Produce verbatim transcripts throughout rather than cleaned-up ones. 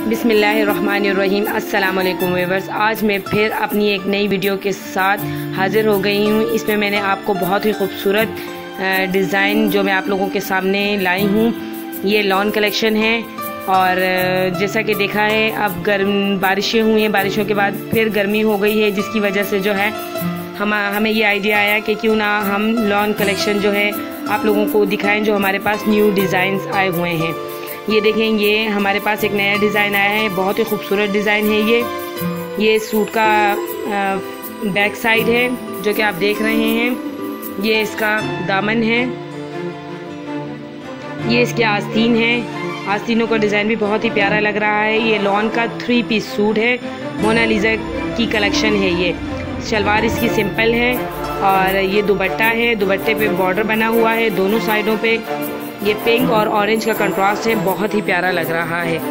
बिस्मिल्लाहिर्रहमानिर्रहीम। अस्सलाम वालेकुम व्यूअर्स, आज मैं फिर अपनी एक नई वीडियो के साथ हाज़िर हो गई हूँ। इसमें मैंने आपको बहुत ही खूबसूरत डिज़ाइन जो मैं आप लोगों के सामने लाई हूँ, ये लॉन कलेक्शन है। और जैसा कि देखा है, अब गर्म बारिशें हुई हैं, बारिशों के बाद फिर गर्मी हो गई है, जिसकी वजह से जो है हम हमें ये आइडिया आया कि क्यों ना हम लॉन कलेक्शन जो है आप लोगों को दिखाएं, जो हमारे पास न्यू डिज़ाइंस आए हुए हैं। ये देखें, ये हमारे पास एक नया डिज़ाइन आया है, बहुत ही खूबसूरत डिज़ाइन है ये ये सूट का बैक साइड है जो कि आप देख रहे हैं। ये इसका दामन है, ये इसके आस्तीन है। आस्तीनों का डिज़ाइन भी बहुत ही प्यारा लग रहा है। ये लॉन का थ्री पीस सूट है, मोनालिसा की कलेक्शन है। ये शलवार इसकी सिंपल है और ये दुपट्टा है, दुपट्टे पे बॉर्डर बना हुआ है दोनों साइडों पे। ये पिंक और ऑरेंज का कंट्रास्ट है, बहुत ही प्यारा लग रहा है।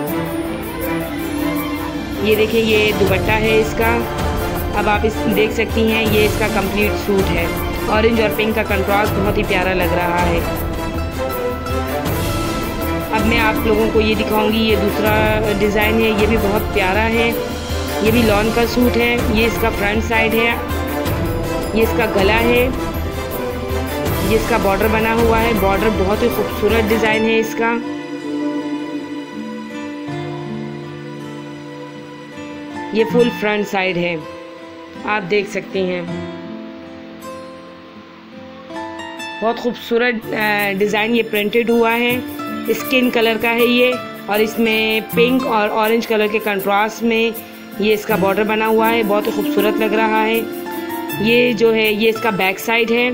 ये देखिए, ये दुपट्टा है इसका। अब आप इस देख सकती हैं, ये इसका कंप्लीट सूट है। ऑरेंज और पिंक का कंट्रास्ट बहुत ही प्यारा लग रहा है। अब मैं आप लोगों को ये दिखाऊंगी, ये दूसरा डिज़ाइन है, ये भी बहुत प्यारा है। ये भी लॉन का सूट है। ये इसका फ्रंट साइड है, ये इसका गला है, ये इसका बॉर्डर बना हुआ है। बॉर्डर बहुत ही खूबसूरत डिज़ाइन है इसका। ये फुल फ्रंट साइड है, आप देख सकती हैं। बहुत खूबसूरत डिज़ाइन ये प्रिंटेड हुआ है, स्किन कलर का है ये, और इसमें पिंक और ऑरेंज कलर के कंट्रास्ट में ये इसका बॉर्डर बना हुआ है, बहुत ही खूबसूरत लग रहा है। ये जो है, ये इसका बैक साइड है।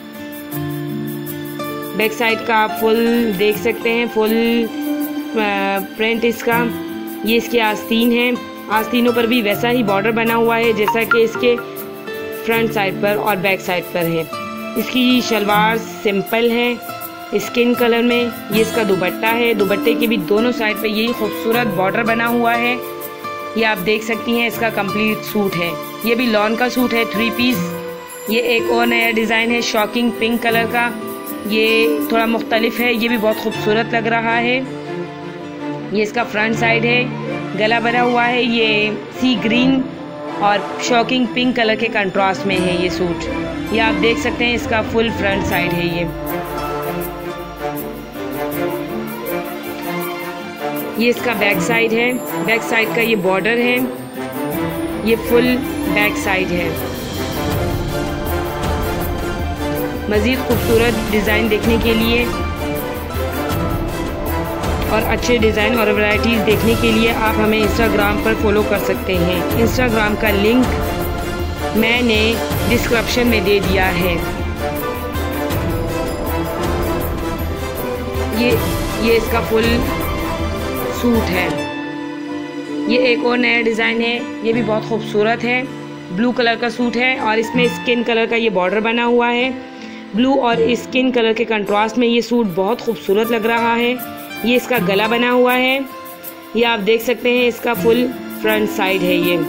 बैक साइड का आप फुल देख सकते हैं, फुल प्रिंट इसका। ये इसके आस्तीन है, आस्तीनों पर भी वैसा ही बॉर्डर बना हुआ है जैसा कि इसके फ्रंट साइड पर और बैक साइड पर है। इसकी शलवार सिंपल है, स्किन कलर में। ये इसका दुपट्टा है, दुपट्टे के भी दोनों साइड पे यही खूबसूरत बॉर्डर बना हुआ है। ये आप देख सकती हैं, इसका कंप्लीट सूट है। ये भी लॉन का सूट है, थ्री पीस। ये एक और नया डिज़ाइन है, शॉकिंग पिंक कलर का। ये थोड़ा मुख्तलिफ है, ये भी बहुत खूबसूरत लग रहा है। ये इसका फ्रंट साइड है, गला बना हुआ है। ये सी ग्रीन और शॉकिंग पिंक कलर के कंट्रास्ट में है ये सूट। ये आप देख सकते हैं, इसका फुल फ्रंट साइड है ये। ये इसका बैक साइड है, बैक साइड का ये बॉर्डर है। ये फुल बैक साइड है। मज़ीद खूबसूरत डिज़ाइन देखने के लिए और अच्छे डिज़ाइन और वैरायटीज़ देखने के लिए आप हमें इंस्टाग्राम पर फॉलो कर सकते हैं। इंस्टाग्राम का लिंक मैंने डिस्क्रिप्शन में दे दिया है। ये ये इसका फुल सूट है। ये एक और नया डिज़ाइन है, ये भी बहुत खूबसूरत है। ब्लू कलर का सूट है और इसमें स्किन कलर का ये बॉर्डर बना हुआ है। ब्लू और स्किन कलर के कंट्रास्ट में ये सूट बहुत खूबसूरत लग रहा है। ये इसका गला बना हुआ है, ये आप देख सकते हैं। इसका फुल फ्रंट साइड है ये।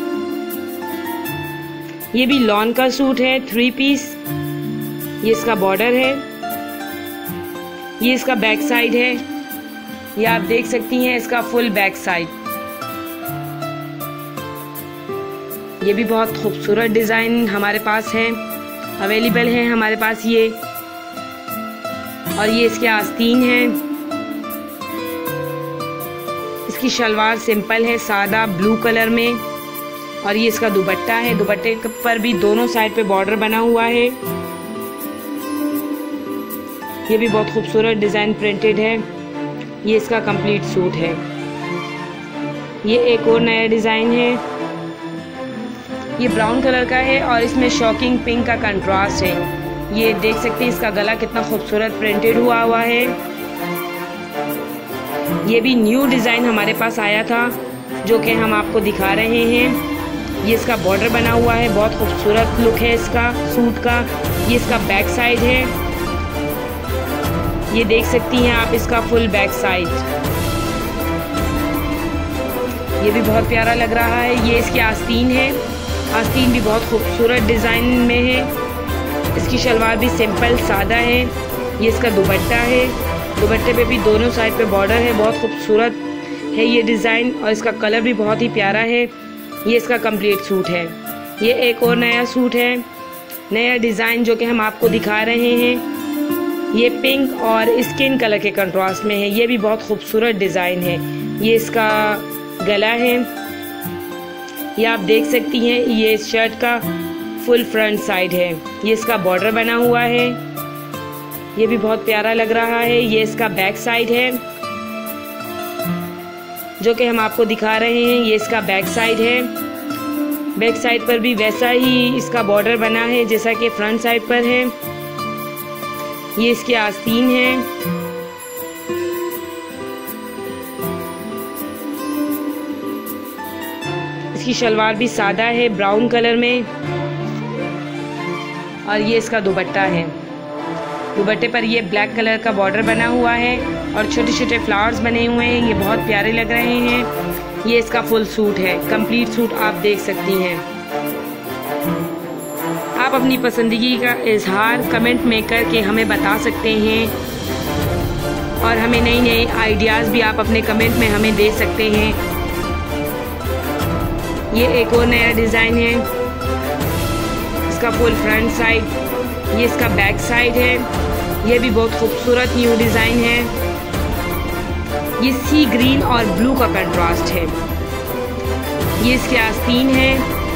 ये भी लॉन का सूट है, थ्री पीस। ये इसका बॉर्डर है, ये इसका बैक साइड है। ये आप देख सकती हैं, इसका फुल बैक साइड। ये भी बहुत खूबसूरत डिज़ाइन हमारे पास है, अवेलेबल है हमारे पास ये। और ये इसके आस्तीन है। इसकी शलवार सिंपल है, सादा ब्लू कलर में। और ये इसका दुपट्टा है, दुपट्टे पर भी दोनों साइड पे बॉर्डर बना हुआ है। ये भी बहुत खूबसूरत डिज़ाइन प्रिंटेड है। ये इसका कंप्लीट सूट है। ये एक और नया डिज़ाइन है, ये ब्राउन कलर का है और इसमें शॉकिंग पिंक का कंट्रास्ट है। ये देख सकते हैं, इसका गला कितना खूबसूरत प्रिंटेड हुआ हुआ है। ये भी न्यू डिज़ाइन हमारे पास आया था जो कि हम आपको दिखा रहे हैं। ये इसका बॉर्डर बना हुआ है, बहुत खूबसूरत लुक है इसका सूट का। ये इसका बैक साइड है, ये देख सकती हैं आप, इसका फुल बैक साइड। ये भी बहुत प्यारा लग रहा है। ये इसके आस्तीन है, आस्तीन भी बहुत खूबसूरत डिज़ाइन में है। इसकी शलवार भी सिंपल सादा है। ये इसका दुपट्टा है, दुपट्टे पे भी दोनों साइड पे बॉर्डर है, बहुत खूबसूरत है ये डिज़ाइन और इसका कलर भी बहुत ही प्यारा है। ये इसका कंप्लीट सूट है। ये एक और नया सूट है, नया डिज़ाइन जो कि हम आपको दिखा रहे हैं। ये पिंक और स्किन कलर के कंट्रास्ट में है। ये भी बहुत खूबसूरत डिज़ाइन है। ये इसका गला है, ये आप देख सकती हैं। ये इस शर्ट का फुल फ्रंट साइड है। ये इसका बॉर्डर बना हुआ है, ये भी बहुत प्यारा लग रहा है। ये इसका बैक साइड है जो कि हम आपको दिखा रहे हैं। ये इसका बैक साइड है। बैक साइड पर भी वैसा ही इसका बॉर्डर बना है जैसा कि फ्रंट साइड पर है। ये इसके आस्तीन है। इसकी शलवार भी सादा है ब्राउन कलर में और ये इसका दुपट्टा है। दुपट्टे पर ये ब्लैक कलर का बॉर्डर बना हुआ है और छोटे छोटे फ्लावर्स बने हुए हैं। ये बहुत प्यारे लग रहे हैं। ये इसका फुल सूट है, कंप्लीट सूट आप देख सकती हैं। आप अपनी पसंदगी का इजहार कमेंट में करके हमें बता सकते हैं और हमें नई नई आइडियाज़ भी आप अपने कमेंट में हमें दे सकते हैं। ये एक और नया डिज़ाइन है। इसका फुल फ्रंट साइड, ये इसका बैक साइड है। ये भी बहुत खूबसूरत न्यू डिज़ाइन है। ये सी ग्रीन और ब्लू का कंट्रास्ट है। ये इसके आस्तीन है।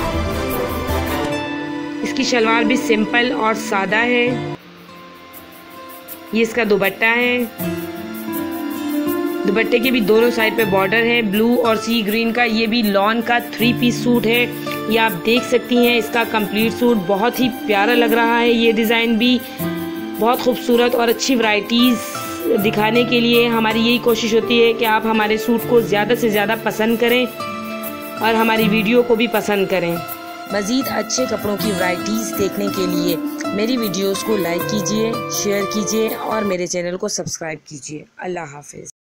इसकी शलवार भी सिंपल और सादा है। ये इसका दुपट्टा है। दुपट्टे के भी दोनों साइड पे बॉर्डर है ब्लू और सी ग्रीन का। ये भी लॉन का थ्री पीस सूट है। ये आप देख सकती हैं। इसका कंप्लीट सूट बहुत ही प्यारा लग रहा है। ये डिज़ाइन भी बहुत खूबसूरत और अच्छी वैरायटीज़ दिखाने के लिए हमारी यही कोशिश होती है कि आप हमारे सूट को ज़्यादा से ज़्यादा पसंद करें और हमारी वीडियो को भी पसंद करें। मज़ीद अच्छे कपड़ों की वैरायटीज़ देखने के लिए मेरी वीडियोस को लाइक कीजिए, शेयर कीजिए और मेरे चैनल को सब्सक्राइब कीजिए। अल्लाह हाफ़िज़।